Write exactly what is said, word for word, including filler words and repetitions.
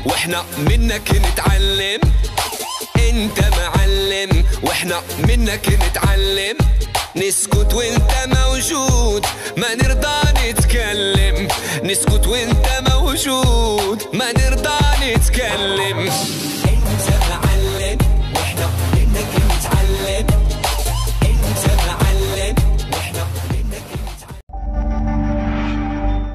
واحنا منك نتعلم. انت معلم واحنا منك نتعلم. نسكت وانت موجود ما نرضى نتكلم. نسكت وانت موجود